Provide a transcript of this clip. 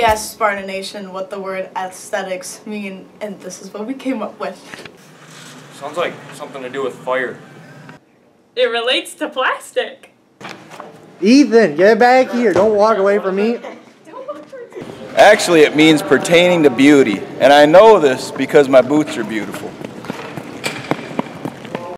We asked Spartan Nation what the word aesthetics mean, and this is what we came up with. Sounds like something to do with fire. It relates to plastic. Ethan, get back here. Don't walk away from me. Actually, it means pertaining to beauty, and I know this because my boots are beautiful.